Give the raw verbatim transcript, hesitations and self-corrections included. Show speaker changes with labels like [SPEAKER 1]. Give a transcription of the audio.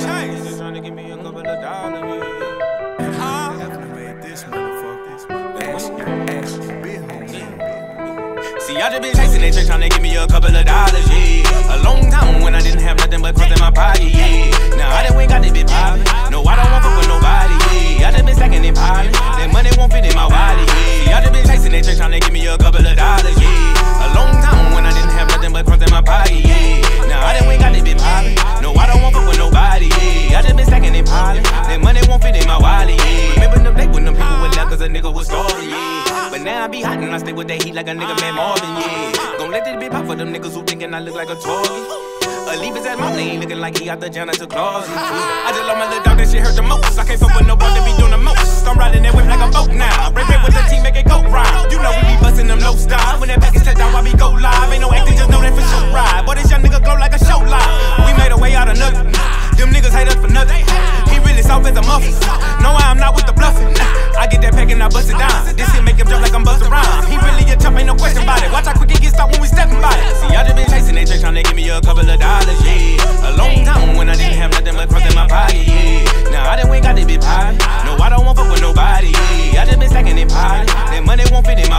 [SPEAKER 1] chase. Just trying to give me a couple of dollars, yeah. Huh? Made this motherfucker. See, I just been chasing that chick trying to give me a couple of dollars, yeah. A long time when I didn't have nothing but crumbs in my pocket, yeah. Now I done went got this bitch poppin'. No, I don't want fuck with nobody, yeah. I just been stacking and piling. That money won't fit in my wallet, yeah. See, I just been chasing that chick trying to give me a couple of dollars, yeah. A long time when I didn't have nothing but crumbs in my pocket, yeah. Now I done went got this bitch poppin'. No, I don't want fuck with nobody, yeah. I just been stacking and piling. That money won't fit in my wallet, yeah. Remember them days when them people were left cause a nigga was starving, yeah. But now I be hot and I stay with that heat like a nigga man Marvin, yeah. Gon' let this bitch pop for them niggas who thinkin' I look like a target. A leave his ass mom, they ain't looking like he out the janitor closet. I just love my little dog, that shit hurt the most. I can't fuck with no boy that be doing the most. I'm riding that whip like a boat now. Break break with the team, make it go round. You know we be bustin' them low style. When that package touch down, why we go live? Ain't no acting, just know that for sure ride. Boy, this young nigga glow like a show live. We made a way out of nothing. Them niggas hate us for nothing. He really soft as a muffin. No, I'm not with the bluffing. I get that pack and I bust it down. This shit make him jump like I'm bustin' rhymes. He really a chump, ain't no question about it. Watch how quick it get stopped when we steppin' by it. See, I just been chasing that chick tryna give me a couple of dollars, yeah. A long time when I didn't have nothing but crumbs in my pocket, yeah. Now I done went got this bitch pie. No, I don't want fuck with nobody, yeah. I just been stacking and piling. That money won't fit in